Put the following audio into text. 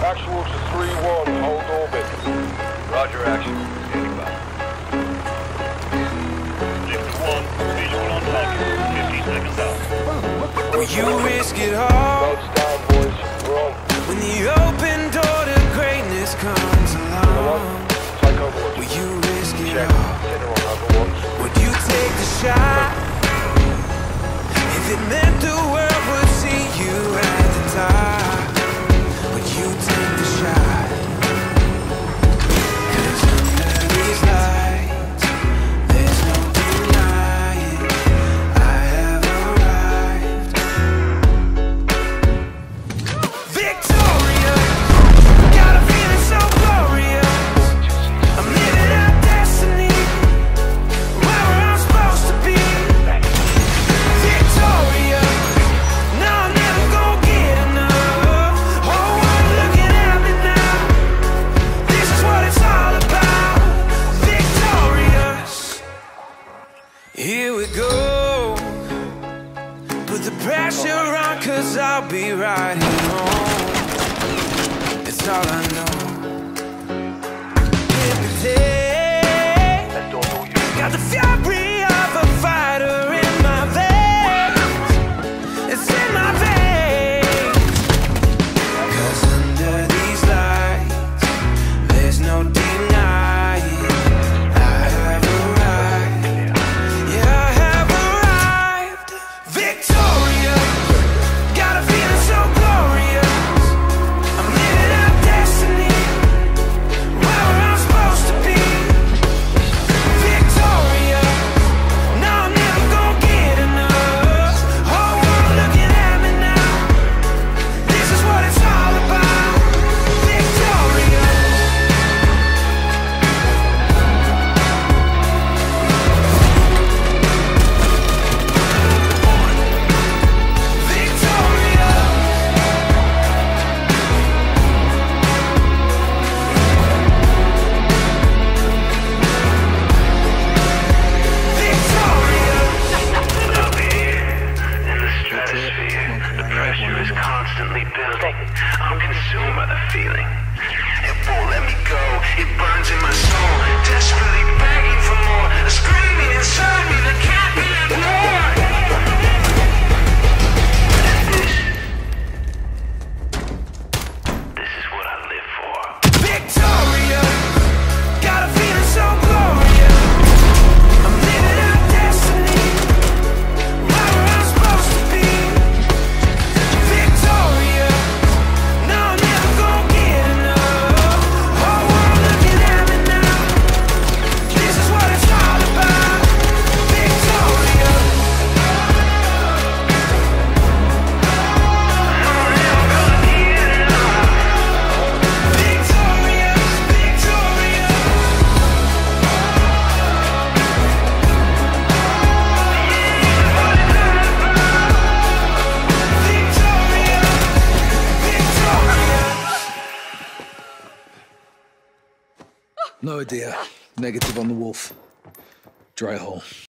Actual to 3-1, hold orbit. Roger, action. Standing by. 61, visual on target. 50 seconds out. Will you risk it all Notes down, boys. We're on. when the open door to greatness comes along? Take over. Will you risk it Check. all? Center on Overwatch. Would you take the shot if it meant the world would see you at the top? Would you take the shot? 'Cause under these lights, there's no denying I have arrived. Victoria, got a feeling so glorious. I'm living out destiny, where I'm supposed to be. Victoria, no, I'm never gonna get enough. Whole world looking at me now. This is what it's all about. Victorious. Here we go. Put the pressure on, 'cause I'll be riding home. It's all I know. Got the fury of a fighter in my veins. It's in my veins. 'Cause under these lights, there's no denying I have arrived. Yeah, I have arrived. Victoria, got a feeling so glorious. I'm living out destiny, where I'm supposed to be. Victoria, no, I'm never gonna get enough. Whole world looking at me now. This is what it's all about. Victoria. Victoria. Victoria. Up here, in the stratosphere, the pressure is constantly building. I'm consumed by the feeling. It won't let me go. It burns in my soul, desperately begging for more. A screaming inside me that can't be ignored. This is what I live for. Victoria, got a feeling so glorious. I'm living out destiny, where I'm supposed to be. Victoria, no, I'm never gonna get enough. Whole world looking at me now. This is what it's all about. Victoria. Victoria, Victoria. Victoria, Victoria. No idea. Negative on the wolf. Dry hole.